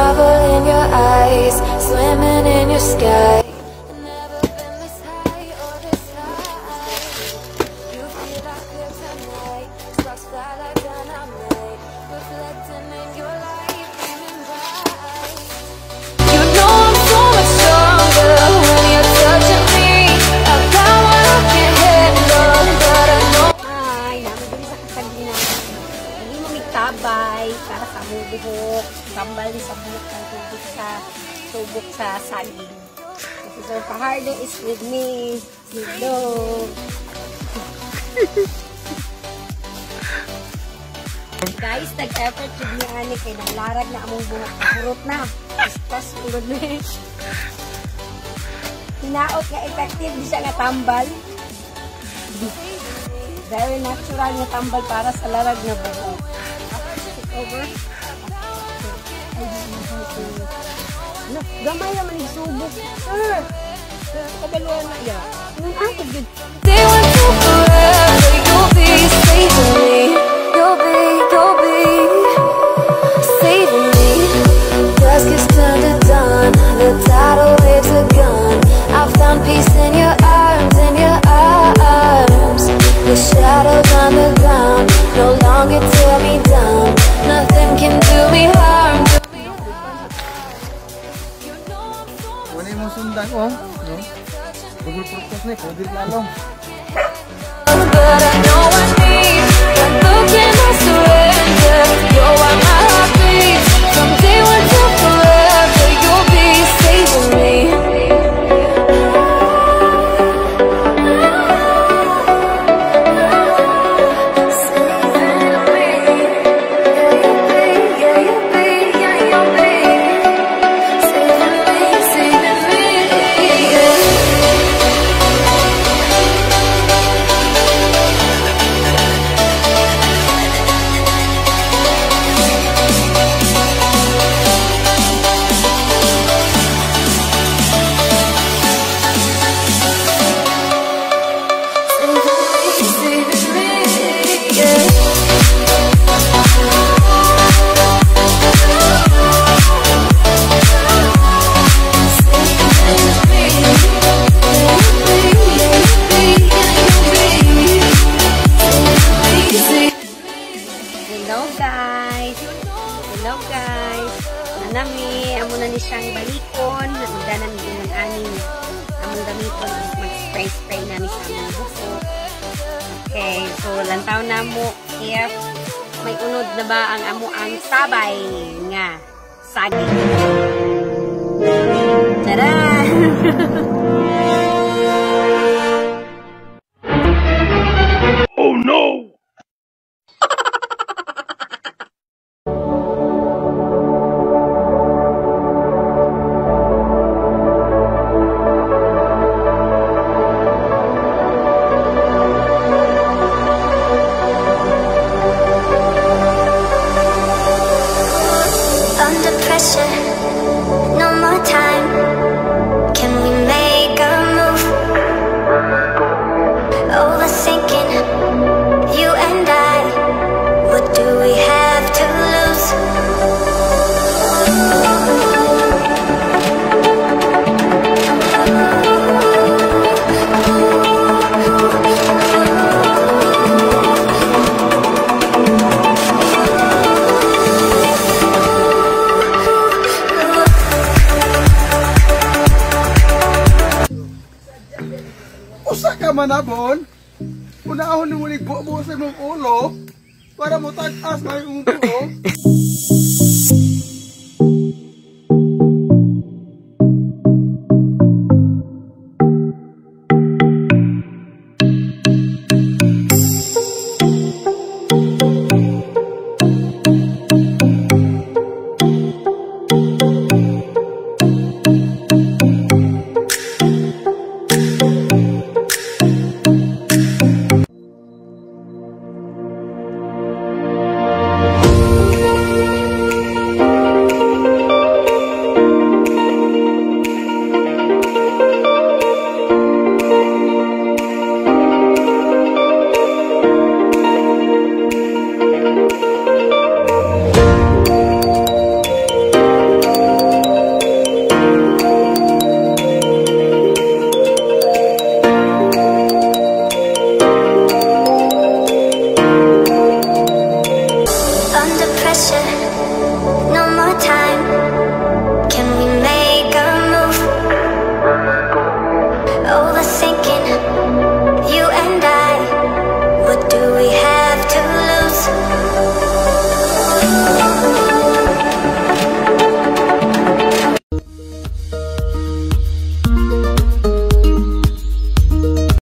marvel in your eyes, swimming in your sky. Never been this high or this high. You feel like kryptonite, sparks fly like dynamite, reflecting in your light, beaming bright. You know I'm so much stronger when you're touching me. I've got what I can't handle, but I know. Ay, naman din sa kasagina. Hindi mo mitabay para sa among buhok. Tambal din sa buhok ng tubok sa saging. Kasi Sir Fajardo is with me. Hello. Guys, nag-effort with ni Ani kay nanglarag na among buhok. Purot na. Tapos purot na eh. Hinaot nga effective, di siya nga tambal. Very natural nga tambal para sa larag na buhok. Take over. No, gamay naman yung subok. Sir! Kabaluan na yan. Ako good. They want to forever, you'll be saving me. You'll be saving me. Dusk is turned to dawn, the tidal waves are gone. I found peace in your arms, in your arms. The shadows on the ground no longer tear me down. Nothing can do me harm. Wala yung sundan ko, no? Google Purpose na, pwede lalong. But I know I need that look in my surrender. You're why my heart beats. From day one to forever, you'll be saving me. Hello guys. Nanami, amo na ni siyang balikon. Nagdanan din ng aning. Among gamiton mag-spray na ni sa among buko. Okay, so lantaw na mo if may unod na ba ang amo ang sabay nga saging. Tara! Oh no! Under pressure, no more time. Can we make a move? Overthinking, you and I. What do we have to lose? Usa ka manabon? Unahon ni mo ligbo mo sa imong ulo para mo tag-as na yung buhok.